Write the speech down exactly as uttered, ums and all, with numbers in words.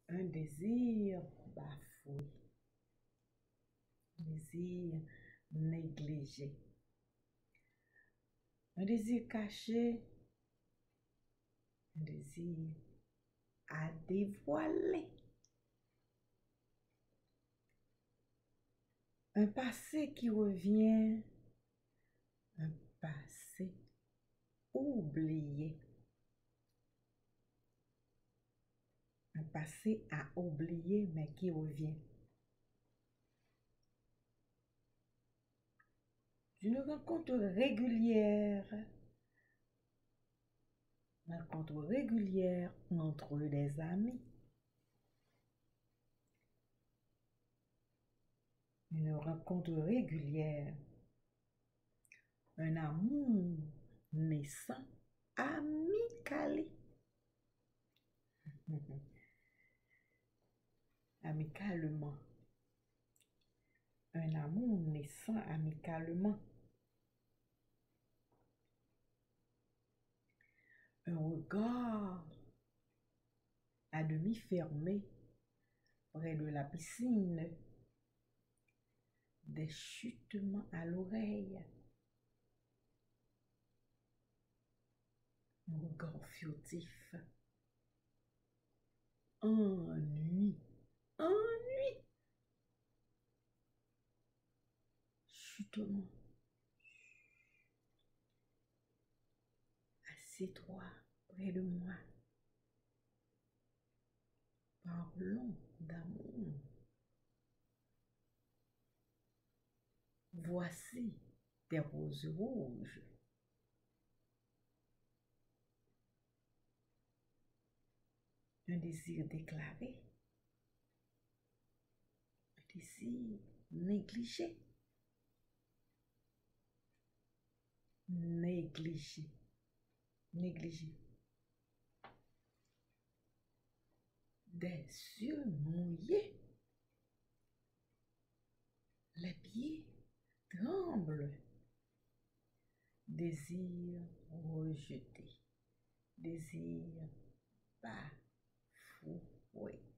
Un désir bafoué, un désir négligé, un désir caché, un désir à dévoiler, un passé qui revient, un passé oublié, un passé à oublier mais qui revient. Une rencontre régulière, une rencontre régulière entre des amis, une rencontre régulière, un amour naissant, amical, amicalement, un amour naissant amicalement, un regard à demi fermé près de la piscine, des chutements à l'oreille, un regard furtif, ennui, ennui, chutement, assieds-toi près de moi, parlons d'amour. Voici des roses rouges. Un désir déclaré, un désir négligé, négligé, négligé. Des yeux mouillés, les pieds tremblent, désir rejeté, désir bafoué.